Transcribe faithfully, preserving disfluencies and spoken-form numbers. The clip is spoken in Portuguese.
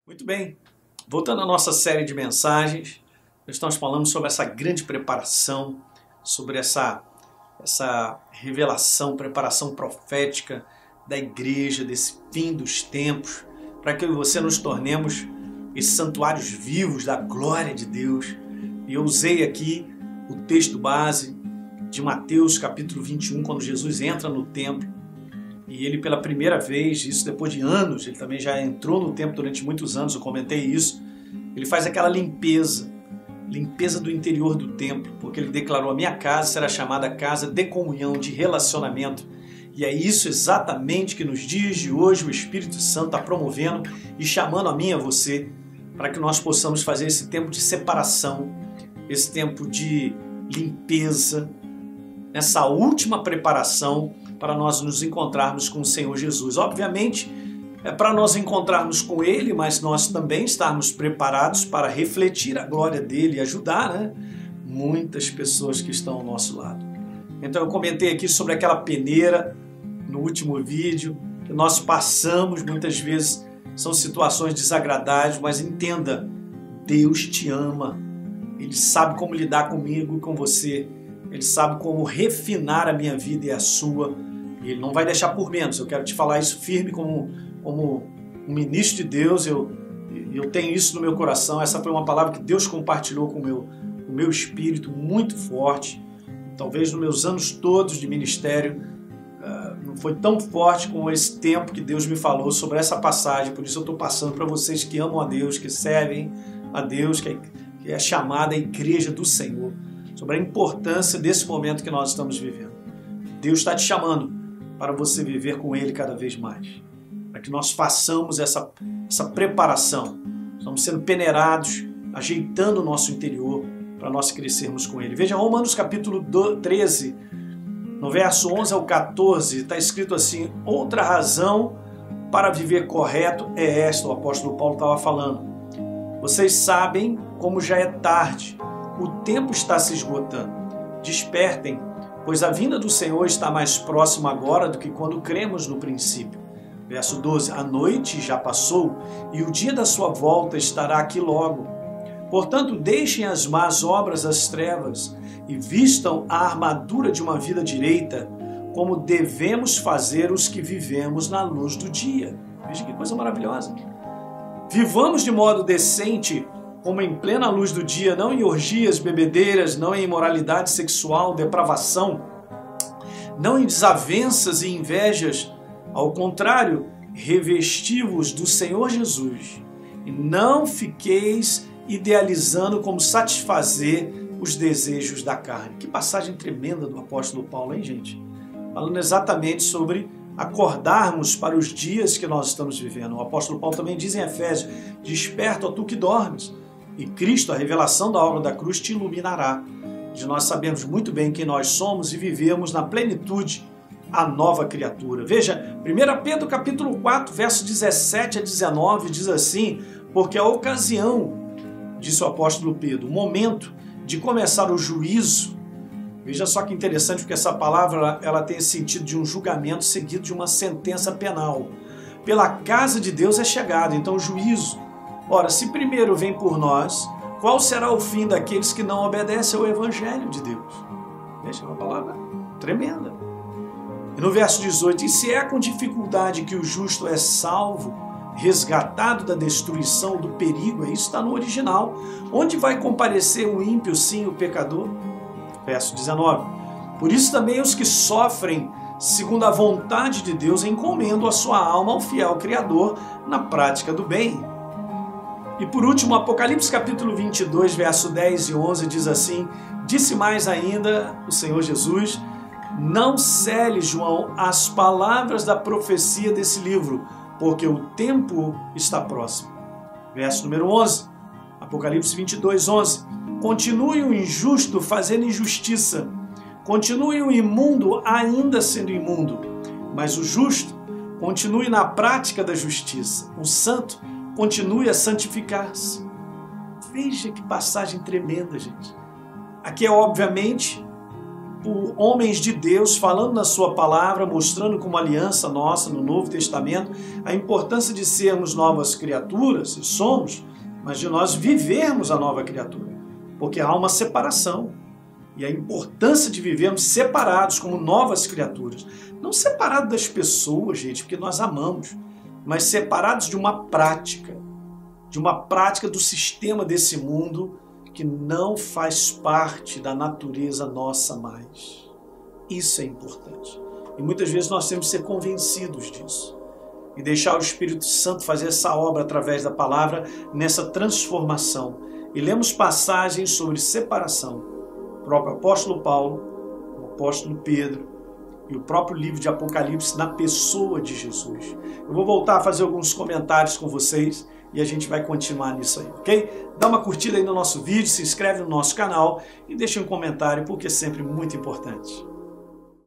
Muito bem, voltando à nossa série de mensagens, nós estamos falando sobre essa grande preparação, sobre essa, essa revelação, preparação profética da igreja, desse fim dos tempos, para que eu e você nos tornemos esses santuários vivos da glória de Deus. E eu usei aqui o texto base de Mateus capítulo vinte e um, quando Jesus entra no templo. E ele pela primeira vez, isso depois de anos, ele também já entrou no templo durante muitos anos, eu comentei isso, ele faz aquela limpeza, limpeza do interior do templo, porque ele declarou: a minha casa será chamada casa de comunhão, de relacionamento. E é isso exatamente que nos dias de hoje o Espírito Santo está promovendo e chamando a mim e a você, para que nós possamos fazer esse tempo de separação, esse tempo de limpeza, essa última preparação para nós nos encontrarmos com o Senhor Jesus. Obviamente, é para nós encontrarmos com Ele, mas nós também estarmos preparados para refletir a glória dEle e ajudar, né, muitas pessoas que estão ao nosso lado. Então eu comentei aqui sobre aquela peneira no último vídeo, que nós passamos muitas vezes, são situações desagradáveis, mas entenda, Deus te ama, Ele sabe como lidar comigo e com você, Ele sabe como refinar a minha vida e a sua. Ele não vai deixar por menos. Eu quero te falar isso firme como, como um ministro de Deus. Eu, eu tenho isso no meu coração. Essa foi uma palavra que Deus compartilhou com o meu, o meu espírito muito forte. Talvez nos meus anos todos de ministério uh, não foi tão forte como esse tempo que Deus me falou sobre essa passagem. Por isso eu estou passando para vocês que amam a Deus, que servem a Deus, que é, que é chamada a igreja do Senhor, sobre a importância desse momento que nós estamos vivendo. Deus está te chamando para você viver com Ele cada vez mais, para que nós façamos essa, essa preparação. Estamos sendo peneirados, ajeitando o nosso interior para nós crescermos com Ele. Veja Romanos capítulo treze, no verso onze ao quatorze, está escrito assim: outra razão para viver correto é esta, o apóstolo Paulo estava falando. Vocês sabem como já é tarde, o tempo está se esgotando. Despertem, pois a vinda do Senhor está mais próxima agora do que quando cremos no princípio. Verso doze, a noite já passou e o dia da sua volta estará aqui logo. Portanto, deixem as más obras às trevas e vistam a armadura de uma vida direita, como devemos fazer os que vivemos na luz do dia. Veja que coisa maravilhosa. Vivamos de modo decente, como em plena luz do dia, não em orgias, bebedeiras, não em imoralidade sexual, depravação, não em desavenças e invejas. Ao contrário, revesti-vos do Senhor Jesus e não fiqueis idealizando como satisfazer os desejos da carne. Que passagem tremenda do apóstolo Paulo, hein, gente? Falando exatamente sobre acordarmos para os dias que nós estamos vivendo. O apóstolo Paulo também diz em Efésios: desperta, ó tu que dormes, e Cristo, a revelação da obra da cruz, te iluminará. De nós sabemos muito bem quem nós somos e vivemos na plenitude a nova criatura. Veja, primeira Pedro capítulo quatro, verso dezessete a dezenove, diz assim: porque a ocasião, disse o apóstolo Pedro, o momento de começar o juízo. Veja só que interessante, porque essa palavra ela tem esse sentido de um julgamento seguido de uma sentença penal. Pela casa de Deus é chegado, então o juízo. Ora, se primeiro vem por nós, qual será o fim daqueles que não obedecem ao Evangelho de Deus? Veja, é uma palavra tremenda. E no verso dezoito, e se é com dificuldade que o justo é salvo, resgatado da destruição, do perigo, isso está no original, onde vai comparecer o ímpio, sim, o pecador? Verso dezenove, por isso também os que sofrem segundo a vontade de Deus encomendam a sua alma ao fiel Criador na prática do bem. E por último, Apocalipse capítulo vinte e dois, verso dez e onze, diz assim: disse mais ainda o Senhor Jesus: não cele, João, as palavras da profecia desse livro, porque o tempo está próximo. Verso número onze, Apocalipse vinte e dois, onze, continue o injusto fazendo injustiça, continue o imundo ainda sendo imundo, mas o justo continue na prática da justiça, o santo continue a santificar-se. Veja que passagem tremenda, gente. Aqui é obviamente por homens de Deus falando na sua palavra, mostrando como aliança nossa no Novo Testamento a importância de sermos novas criaturas, e somos, mas de nós vivermos a nova criatura, porque há uma separação. E a importância de vivermos separados como novas criaturas. Não separados das pessoas, gente, porque nós amamos, mas separados de uma prática, de uma prática do sistema desse mundo que não faz parte da natureza nossa mais. Isso é importante. E muitas vezes nós temos que ser convencidos disso. E deixar o Espírito Santo fazer essa obra através da palavra nessa transformação. E lemos passagens sobre separação. O próprio apóstolo Paulo, o apóstolo Pedro e o próprio livro de Apocalipse na pessoa de Jesus. Eu vou voltar a fazer alguns comentários com vocês e a gente vai continuar nisso aí, ok? Dá uma curtida aí no nosso vídeo, se inscreve no nosso canal e deixa um comentário porque é sempre muito importante.